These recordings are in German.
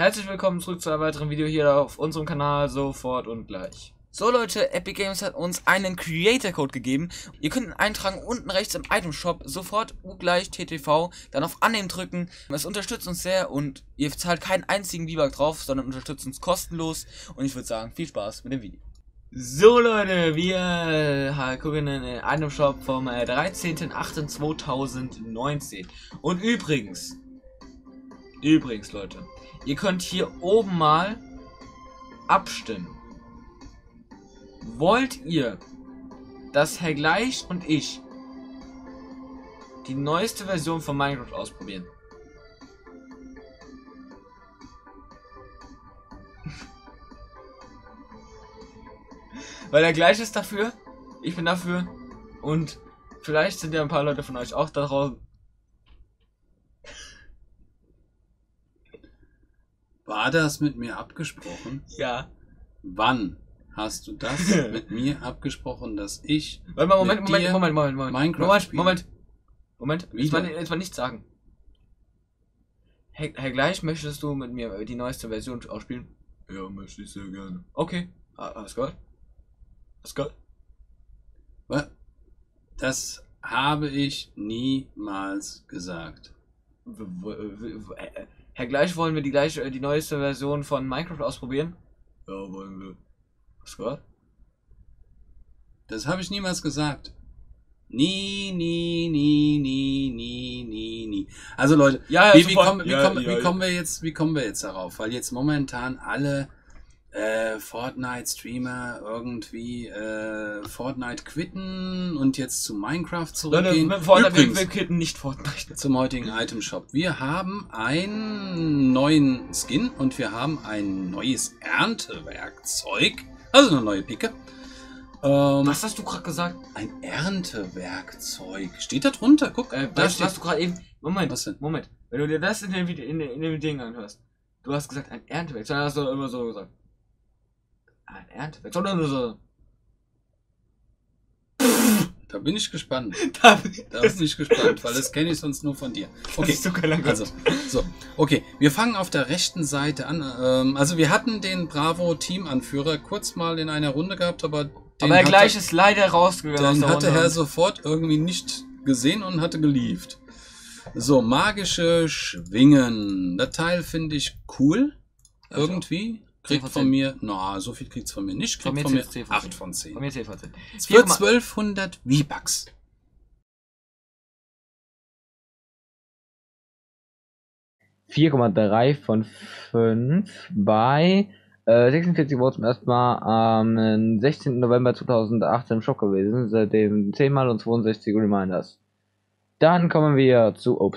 Herzlich willkommen zurück zu einem weiteren Video hier auf unserem Kanal, sofort und gleich. So Leute, Epic Games hat uns einen Creator Code gegeben. Ihr könnt ihn eintragen unten rechts im Item Shop, sofort gleich TTV, dann auf Annehmen drücken. Es unterstützt uns sehr und ihr zahlt keinen einzigen V-Buck drauf, sondern unterstützt uns kostenlos. Und ich würde sagen, viel Spaß mit dem Video. So Leute, wir gucken in den Item Shop vom 13.08.2019. Und übrigens Leute, ihr könnt hier oben mal abstimmen. Wollt ihr, dass Herr Gleich und ich die neueste Version von Minecraft ausprobieren? Weil der Gleich ist dafür, ich bin dafür und vielleicht sind ja ein paar Leute von euch auch da draußen. War das mit mir abgesprochen? Ja. Wann hast du das mit mir abgesprochen, dass ich Moment. Minecraft Moment. Jetzt mal nichts sagen. Herr Gleich, möchtest du mit mir die neueste Version ausspielen? Ja, möchte ich sehr gerne. Okay. Alles gut. Alles gut. Was? Das habe ich niemals gesagt. Herr Gleich, wollen wir die neueste Version von Minecraft ausprobieren? Ja, wollen wir. Was gehört? Das habe ich niemals gesagt. Nie. Also Leute, ja, wie kommen wir jetzt darauf? Weil jetzt momentan alle Fortnite-Streamer irgendwie Fortnite quitten und jetzt zu Minecraft zurückgehen. Übrigens, wir quitten nicht Fortnite. Zum heutigen Item-Shop. Wir haben einen neuen Skin und wir haben ein neues Erntewerkzeug. Also eine neue Picke. Was hast du gerade gesagt? Ein Erntewerkzeug. Steht da drunter? Guck. Was du gerade eben... Moment. Was denn? Moment. Wenn du dir das in dem Ding anhörst. Du hast gesagt ein Erntewerkzeug. Sondern hast du immer so gesagt. Ein Erntewerkzeug. Sondern nur so. Da bin ich gespannt. Da bin ich gespannt, weil das kenne ich sonst nur von dir. Okay, also, so, okay, wir fangen auf der rechten Seite an. Also wir hatten den Bravo-Team-Anführer kurz mal in einer Runde gehabt, aber er gleich ist leider rausgegangen. Den hatte er sofort irgendwie nicht gesehen und hatte gelieft. So, magische Schwingen. Das Teil finde ich cool. Irgendwie. Kriegt von mir, so viel kriegt es von mir nicht. Kriegt von mir 8 von 10. Von mir 10 von 10. Für 1200 V-Bucks. (4,3 von 5) bei 46 Euro zum ersten Mal am 16. November 2018 im Shop gewesen, seitdem 10 Mal und 62 Reminders. Dann kommen wir zu,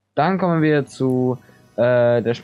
der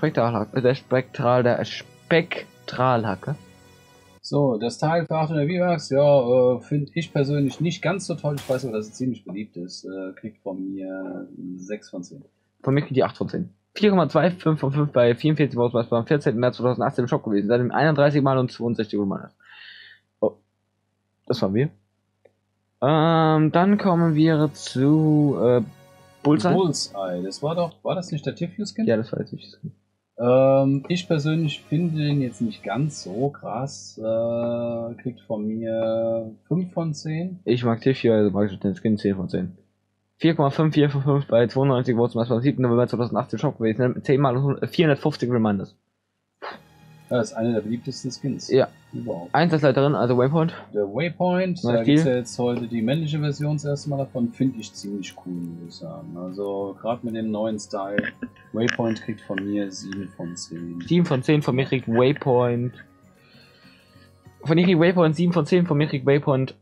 Spektralhacke. So, das Teil für 800 V-Bucks, ja, finde ich persönlich nicht ganz so toll. Ich weiß aber, dass es ziemlich beliebt ist. Kriegt von mir 6 von 10. Von mir kriegt die 8 von 10. 4,2, 5 von 5 bei 44 Euro, was am 14. März 2018 im Shop gewesen, seitdem 31 Mal und 62 Reminders. Oh, das waren wir. Dann kommen wir zu Bullseye. Bullseye, war das nicht der Tifus-Skin? Ja, das war der Tifus-Skin. Ich persönlich finde den jetzt nicht ganz so krass. Kriegt von mir 5 von 10. Ich mag Tifus, also mag ich den Skin 10 von 10. 4,5, 4 von 5 bei 92 Euro zum 7. November 2018 Shop gewesen, 10 mal 450 Reminders. Das ist einer der beliebtesten Skins. Ja. Überhaupt. Einsatzleiterin, also Waypoint. Der Waypoint, da gibt es ja jetzt heute die männliche Version das erste Mal davon, finde ich ziemlich cool, muss ich sagen. Also gerade mit dem neuen Style. Waypoint kriegt von mir 7 von 10. 7 von 10, von mir kriegt Waypoint. Von mir kriegt Waypoint 7 von 10, von mir kriegt Waypoint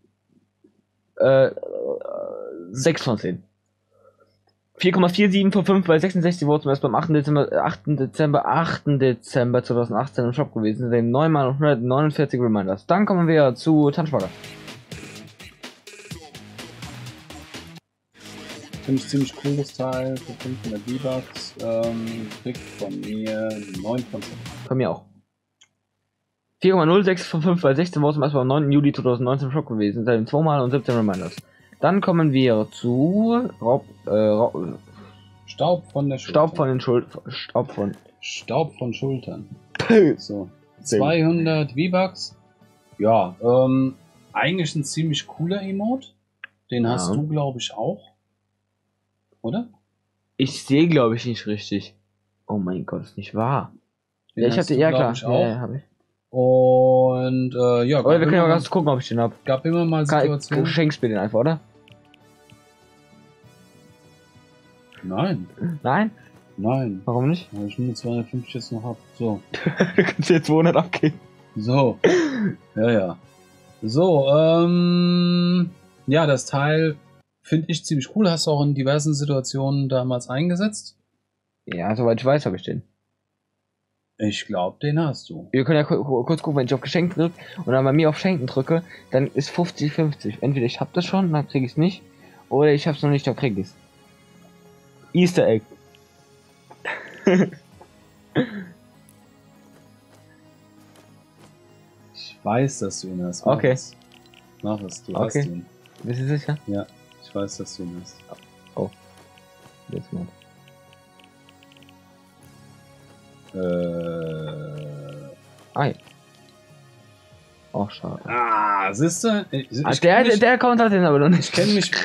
6 von 10. 4,47 von 5 bei 66 Euro zum erst beim 8. Dezember 2018 im Shop gewesen, den 9 mal 149 Reminders. Dann kommen wir zu Tanzschwager. Finde ich ziemlich cooles Teil für 500 V-Bucks. Kriegt von mir 9 von 10. Von mir auch. 4,06 von 5 bei 16 Euro zum erst beim 9. Juli 2019 im Shop gewesen, seit dem 2 mal und 17 Reminders. Dann kommen wir zu Staub von der Schulter. Staub von Staub von Schultern. So. 200 V-Bucks. Ja, eigentlich ein ziemlich cooler Emote. Den hast du, glaube ich, auch. Oder? Ich sehe, glaube ich, nicht richtig. Oh mein Gott, ist nicht wahr. Den Ja, ich hatte, ja klar. Ich auch. Ja, hab ich. Und ja. Oder wir können ja ganz gucken, ob ich den hab. Gab immer mal Situationen. Du schenkst mir den einfach, oder? Nein. Nein? Nein. Warum nicht? Weil ich nur 250 jetzt noch hab. So. Du kannst dir 200 abgeben. So. Ja. So, ja, das Teil finde ich ziemlich cool. Hast du auch in diversen Situationen damals eingesetzt? Ja, soweit ich weiß, habe ich den. Ich glaube, den hast du. Wir können ja kurz gucken, wenn ich auf Geschenk drücke und dann bei mir auf Schenken drücke, dann ist 50-50. Entweder ich hab das schon, dann krieg ich's nicht, oder ich hab's noch nicht, dann krieg ich's. Easter Egg. Ich weiß, dass du ihn hast. Okay. Mach es, du Okay. hast ihn. Bist du sicher? Ja, ich weiß, dass du ihn hast. Oh. Jetzt mal. Ah, ja. Oh, schade. Siehst du? Der Account hat den aber noch nicht. Ich kenne mich.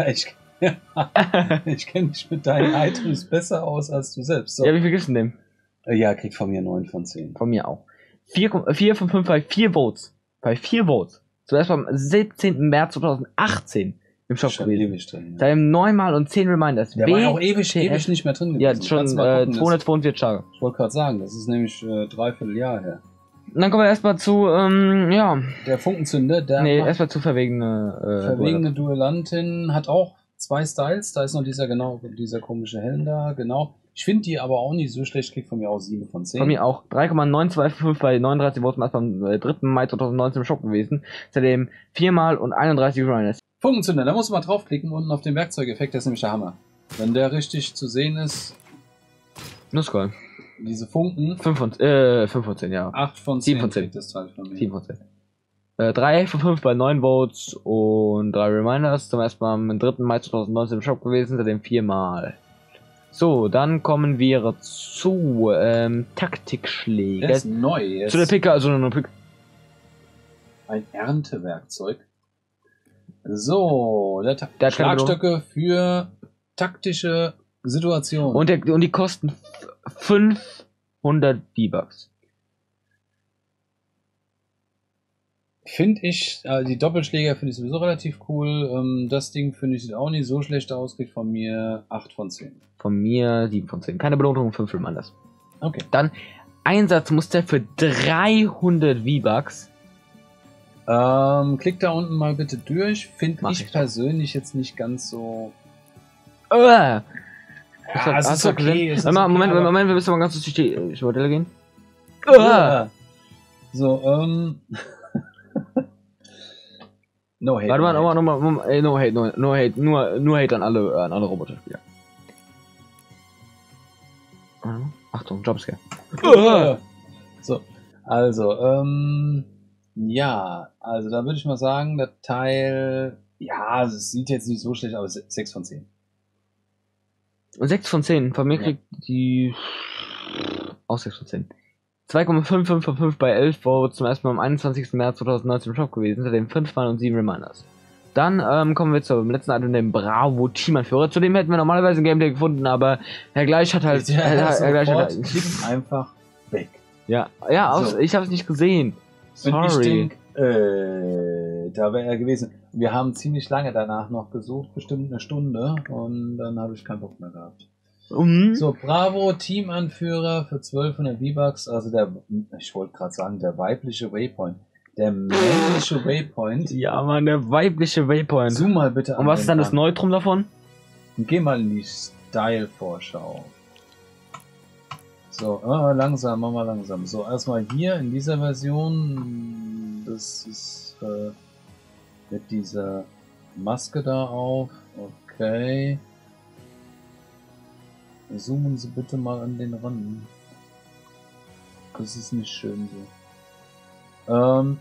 Ich kenne mich mit deinen Items besser aus als du selbst. So. Ja, wie viel gibt's denn dem? Ja, kriegt von mir 9 von 10. Von mir auch. 4 von 5 bei 4 Votes. Bei 4 Votes. Zuerst am 17. März 2018 im Shop Schon gewesen. ewig drin. Ja. Da haben 9 Mal und 10 Reminders. Der war ja auch ewig nicht mehr drin gewesen. Ja, schon 242 Tage. Ich wollte gerade sagen, das ist nämlich 3/4 Jahr her. Und dann kommen wir erstmal zu, ja. Der Funkenzünder, der erstmal zu verwegene Duellantin hat auch 2 Styles. Da ist noch dieser komische Helm da, genau. Ich finde die aber auch nicht so schlecht, kriegt von mir auch 7 von 10. Von mir auch 3,925 bei 39 Votes erst am 3. Mai 2019 im Shop gewesen. Seitdem 4 Mal und 31 Reminders. Funkenzünder, da muss man draufklicken, unten auf den Werkzeugeffekt, der ist nämlich der Hammer. Wenn der richtig zu sehen ist. Nussgold. Diese Funken. 5 von 10, ja. 8 von 10. 7 von 10. Das Teil von mir. 7 von 10. 3 von 5 bei 9 Votes und 3 Reminders. Zum ersten Mal am 3. Mai 2019 im Shop gewesen, seitdem 4 Mal. So, dann kommen wir zu Taktikschläge. Der ist neu. Zu der Picker, also eine Pick. Ein Erntewerkzeug. So, der hat Schlagstöcke für taktische Situationen. Und die kosten 500 V-Bucks. Finde ich, die Doppelschläger finde ich sowieso relativ cool. Das Ding finde ich sieht auch nicht so schlecht aus, kriegt von mir 8 von 10. Von mir 7 von 10. Keine Belohnung, 5 Reminders. Okay. Dann Einsatzmuster für 300 V-Bucks. Klick da unten mal bitte durch. Finde ich persönlich jetzt nicht ganz so. Ja, es ist okay. Moment, wir müssen mal ganz kurz durch die Modelle gehen. So, no hate. Warte mal, no hate, nur Hate an alle Roboterspieler. Achtung, Jumpscare. So, also, ja, also da würde ich mal sagen, das Teil, ja, es sieht jetzt nicht so schlecht aus, 6 von 10. 6 von 10, von mir kriegt die auch 6 von 10. 2,55 von 5 bei 11 Votes zum ersten Mal am 21. März 2019 im Shop gewesen, seitdem 5 Mal und 7 Reminders. Dann kommen wir zum letzten Item, dem Bravo Teamanführer. Zu dem hätten wir normalerweise ein Gameplay gefunden, aber Herr Gleich hat halt... Klick einfach weg. Ja, so. Ich habe es nicht gesehen. Sorry. Und ich denk, da wäre er gewesen. Wir haben ziemlich lange danach noch gesucht, bestimmt eine Stunde, und dann habe ich keinen Bock mehr gehabt. So, Bravo Teamanführer für 1200 V-Bucks, also ich wollte gerade sagen, der weibliche Waypoint. Der männliche Waypoint. Ja, Mann, der weibliche Waypoint. Zoom mal bitte an. Und was ist dann das Neutrum davon? Und geh mal in die Style-Vorschau. So, langsam, mach mal langsam. So, erstmal hier in dieser Version, das ist mit dieser Maske da auf. Okay. Zoomen Sie bitte mal an den ran. Das ist nicht schön so.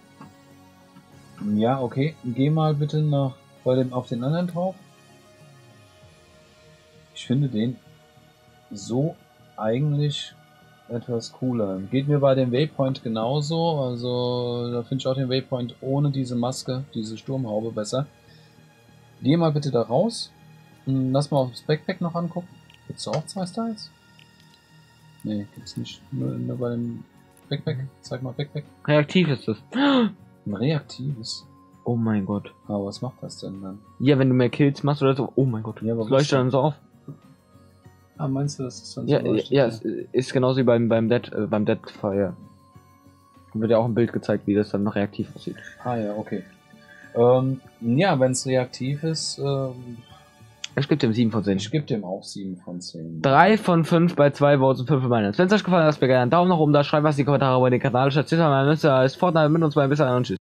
Ja, okay. Geh mal bitte auf den anderen drauf. Ich finde den so eigentlich etwas cooler. Geht mir bei dem Waypoint genauso. Also da finde ich auch den Waypoint ohne diese Maske, diese Sturmhaube besser. Geh mal bitte da raus. Lass mal aufs Backpack noch angucken. Gibt's da auch 2 Styles? Nee, gibt's nicht. Nur bei dem Backpack. Zeig mal Backpack. Reaktiv ist das. Ein reaktives. Oh mein Gott. Aber was macht das denn dann? Ja, wenn du mehr Kills machst oder so. Oh mein Gott. Ja, aber das leuchtet dann so auf. Ah, meinst du, das ist dann Ja, so ja, es ist genauso wie beim Deadfire. Wird ja auch ein Bild gezeigt, wie das dann noch reaktiv aussieht. Ah ja, okay. Ja, wenn es reaktiv ist, Ich gebe dem 7 von 10. ich gebe dem auch 7 von 10. 3 von 5 bei 2 Votes und 5 für meinen. Wenn es euch gefallen hat, lasst mir gerne einen Daumen nach oben da, schreibt was in die Kommentare über den Kanal, schätzt mal, ist Fortnite mit uns bei ein bisschen und tschüss.